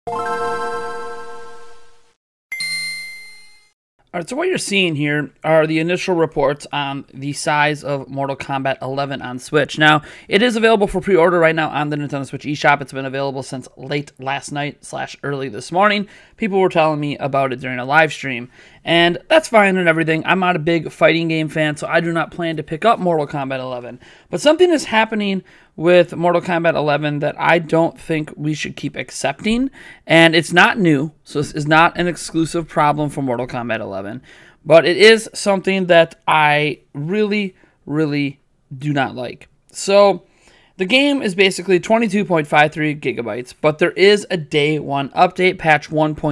All right, so what you're seeing here are the initial reports on the size of Mortal Kombat 11 on Switch. Now, it is available for pre-order right now on the Nintendo Switch eShop. It's been available since late last night / early this morning. People were telling me about it during a live stream, and that's fine and everything. I'm not a big fighting game fan, so I do not plan to pick up Mortal Kombat 11. But something is happening with Mortal Kombat 11 that I don't think we should keep accepting, and it's not new, so this is not an exclusive problem for Mortal Kombat 11, but it is something that I really, really do not like. So the game is basically 22.53 gigabytes, but there is a day one update, patch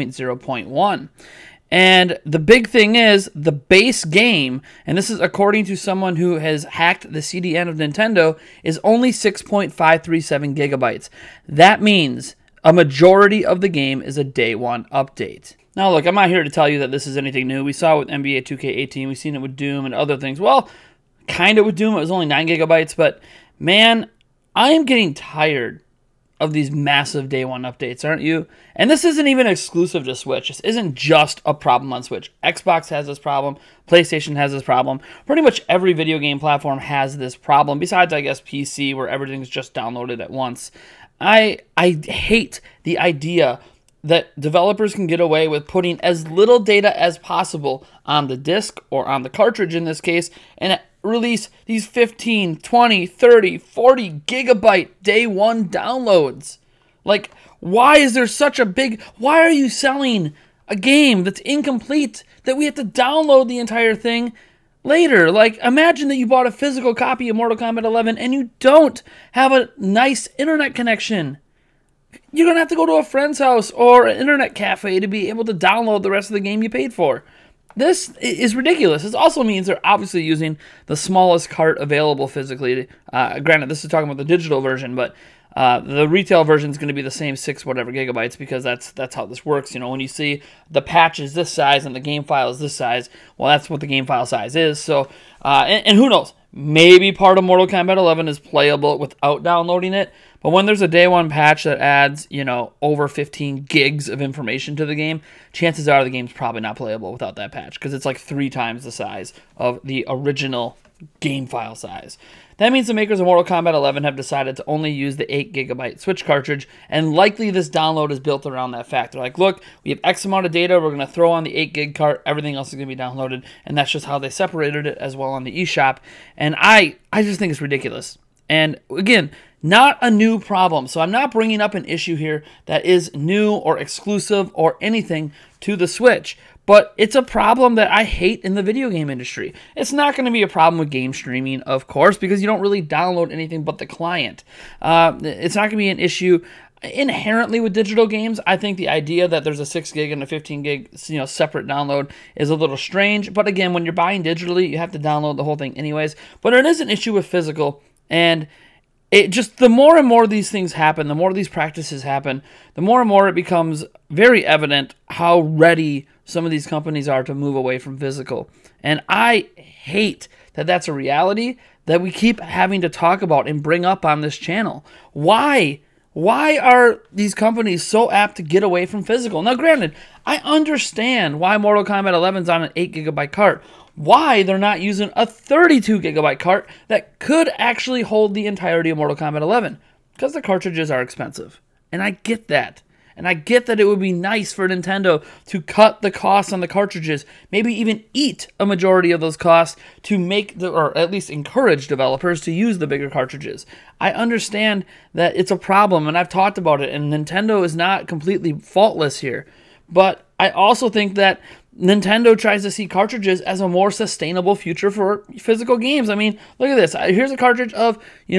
1.0.1. And the big thing is the base game, and this is according to someone who has hacked the CDN of Nintendo, is only 6.537 gigabytes. That means a majority of the game is a day one update. Now look, I'm not here to tell you that this is anything new. We saw it with NBA 2K18, we've seen it with Doom and other things. Well, kind of with Doom, it was only 9 gigabytes, but man, I am getting tired of these massive day one updates, aren't you? And this isn't even exclusive to Switch. This isn't just a problem on Switch. Xbox has this problem. PlayStation has this problem. Pretty much every video game platform has this problem, besides, I guess, PC, where everything's just downloaded at once. I hate the idea that developers can get away with putting as little data as possible on the disc, or on the cartridge in this case, and release these 15, 20, 30, 40 gigabyte day one downloads. Like, why is there such a big... Why are you selling a game that's incomplete that we have to download the entire thing later? Like, imagine that you bought a physical copy of Mortal Kombat 11 and you don't have a nice internet connection. You're going to have to go to a friend's house or an internet cafe to be able to download the rest of the game you paid for. This is ridiculous. This also means they're obviously using the smallest cart available physically. Granted, this is talking about the digital version, but the retail version is going to be the same 6 whatever gigabytes, because that's how this works. You know, when you see the patch is this size and the game file is this size, well, that's what the game file size is. So, and who knows? Maybe part of Mortal Kombat 11 is playable without downloading it. But when there's a day one patch that adds, you know, over 15 gigs of information to the game, chances are the game's probably not playable without that patch, because it's like 3 times the size of the original game file size. That means the makers of Mortal Kombat 11 have decided to only use the 8 gigabyte Switch cartridge, and likely this download is built around that fact. They're like, look, we have X amount of data, we're going to throw on the 8 gig cart, everything else is going to be downloaded, and that's just how they separated it as well on the eShop. And I just think it's ridiculous. And again, not a new problem. So I'm not bringing up an issue here that is new or exclusive or anything to the Switch. But it's a problem that I hate in the video game industry. It's not going to be a problem with game streaming, of course, because you don't really download anything but the client. It's not going to be an issue inherently with digital games. I think the idea that there's a 6 gig and a 15 gig, separate download is a little strange. But again, when you're buying digitally, you have to download the whole thing anyways. But it is an issue with physical, and it just, the more and more these things happen, the more these practices happen, the more and more it becomes very evident how ready some of these companies are to move away from physical. And I hate that that's a reality that we keep having to talk about and bring up on this channel. Why? Why are these companies so apt to get away from physical? Now, granted, I understand why Mortal Kombat 11 is on an 8 gigabyte cart. Why they're not using a 32 gigabyte cart that could actually hold the entirety of Mortal Kombat 11. Because the cartridges are expensive. And I get that. And I get that it would be nice for Nintendo to cut the costs on the cartridges, maybe even eat a majority of those costs to make or at least encourage developers to use the bigger cartridges. I understand that it's a problem, and I've talked about it, and Nintendo is not completely faultless here. But I also think that Nintendo tries to see cartridges as a more sustainable future for physical games. I mean, look at this. Here's a cartridge of,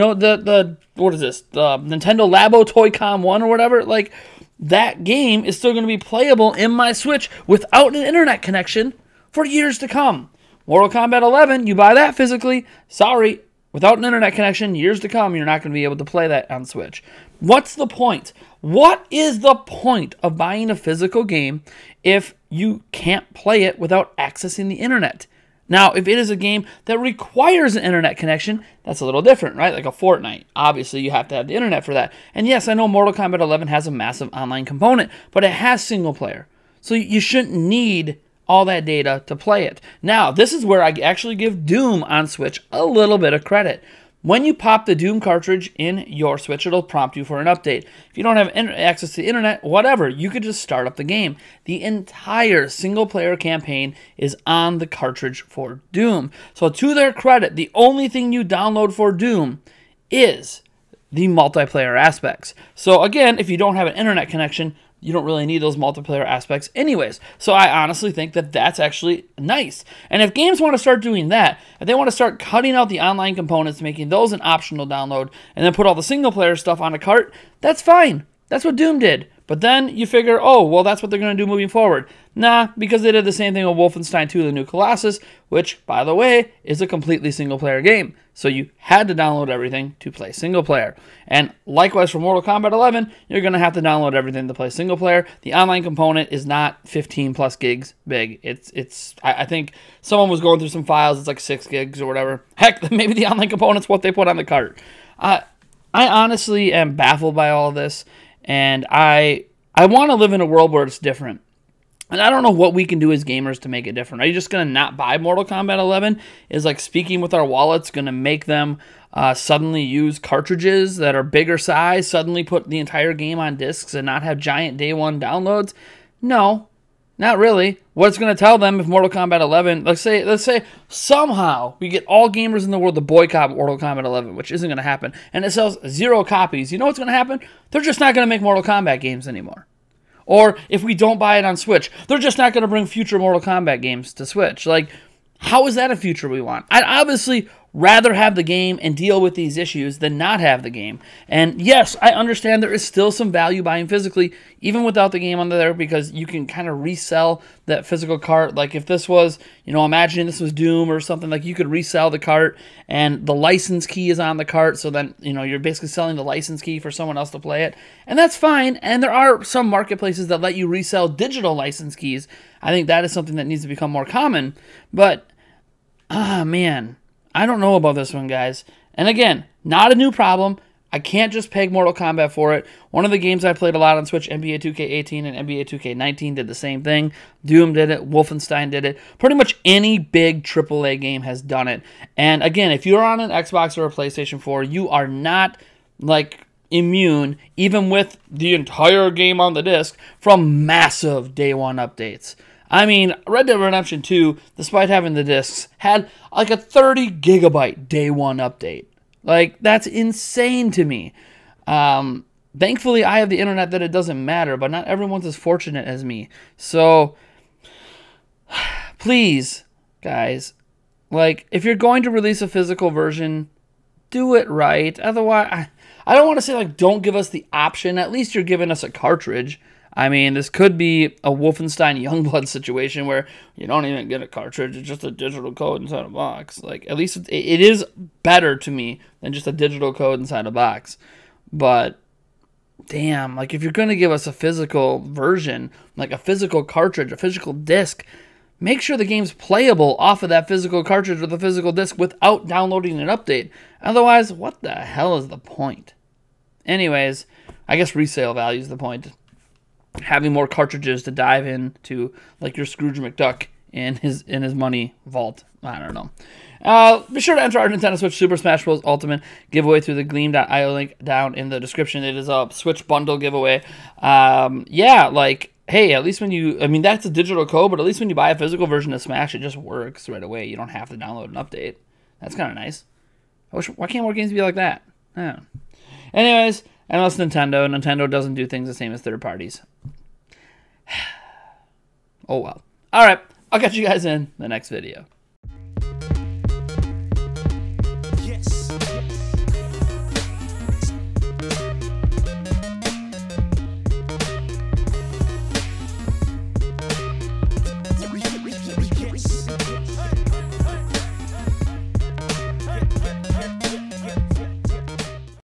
what is this? The Nintendo Labo Toy-Con 1 or whatever. Like, that game is still going to be playable in my Switch without an internet connection for years to come. Mortal Kombat 11, you buy that physically. Sorry, without an internet connection, years to come, you're not going to be able to play that on Switch. What's the point? What is the point of buying a physical game if you can't play it without accessing the internet? Now, if it is a game that requires an internet connection, that's a little different, right? Like a Fortnite. Obviously, you have to have the internet for that. And yes, I know Mortal Kombat 11 has a massive online component, but it has single player. So you shouldn't need all that data to play it. Now, this is where I actually give Doom on Switch a little bit of credit. When you pop the Doom cartridge in your Switch, it'll prompt you for an update. If you don't have access to the internet, whatever, you could just start up the game. The entire single-player campaign is on the cartridge for Doom. So to their credit, the only thing you download for Doom is the multiplayer aspects. So again, if you don't have an internet connection, you don't really need those multiplayer aspects anyways. So I honestly think that that's actually nice. And if games want to start doing that, if they want to start cutting out the online components, making those an optional download, and then put all the single player stuff on a cart, that's fine. That's what Doom did. But then you figure, oh, well, that's what they're going to do moving forward. Nah, because they did the same thing with Wolfenstein 2, The New Colossus, which, by the way, is a completely single-player game. So you had to download everything to play single-player. And likewise for Mortal Kombat 11, you're going to have to download everything to play single-player. The online component is not 15-plus gigs big. I think someone was going through some files. It's like 6 gigs or whatever. Heck, maybe the online component's what they put on the cart. I honestly am baffled by all of this. And I want to live in a world where it's different. And I don't know what we can do as gamers to make it different. Are you just going to not buy Mortal Kombat 11? Is like speaking with our wallets going to make them suddenly use cartridges that are bigger size, suddenly put the entire game on discs and not have giant day one downloads? No, not really. What's going to tell them if Mortal Kombat 11, let's say somehow we get all gamers in the world to boycott Mortal Kombat 11, which isn't going to happen, and it sells 0 copies. You know what's going to happen? They're just not going to make Mortal Kombat games anymore. Or if we don't buy it on Switch, they're just not going to bring future Mortal Kombat games to Switch. Like, how is that a future we want? I'd obviously rather have the game and deal with these issues than not have the game. And yes, I understand there is still some value buying physically, even without the game on there, because you can kind of resell that physical cart. Like if this was, imagine this was Doom or something, like you could resell the cart and the license key is on the cart. So then, you're basically selling the license key for someone else to play it. And that's fine. And there are some marketplaces that let you resell digital license keys. I think that is something that needs to become more common. But, man, I don't know about this one, guys. And again, not a new problem. I can't just peg Mortal Kombat for it. One of the games I played a lot on Switch, NBA 2K18 and NBA 2K19, did the same thing. Doom did it. Wolfenstein did it. Pretty much any big AAA game has done it. And again, if you're on an Xbox or a PlayStation 4, you are not, immune, even with the entire game on the disc, from massive day one updates. I mean, Red Dead Redemption 2, despite having the discs, had like a 30 gigabyte day one update. Like, that's insane to me. Thankfully, I have the internet that it doesn't matter, but not everyone's as fortunate as me. So, please, guys, if you're going to release a physical version, do it right. Otherwise, I don't want to say, don't give us the option. At least you're giving us a cartridge. I mean, this could be a Wolfenstein Youngblood situation where you don't even get a cartridge. It's just a digital code inside a box. At least it is better to me than just a digital code inside a box. But, damn, if you're going to give us a physical version, a physical cartridge, a physical disc, make sure the game's playable off of that physical cartridge or the physical disc without downloading an update. Otherwise, what the hell is the point? Anyways, I guess resale value is the point. Having more cartridges to dive into, like your Scrooge McDuck in his money vault. I don't know. Be sure to enter our Nintendo Switch Super Smash Bros. Ultimate giveaway through the Gleam.io link down in the description. It is a Switch bundle giveaway. Hey, at least when that's a digital code, but at least when you buy a physical version of Smash, it just works right away. You don't have to download an update. That's kind of nice. Why can't more games be like that? I don't know. Anyways, and that's Nintendo. Nintendo doesn't do things the same as third parties. Oh well. Alright, I'll catch you guys in the next video.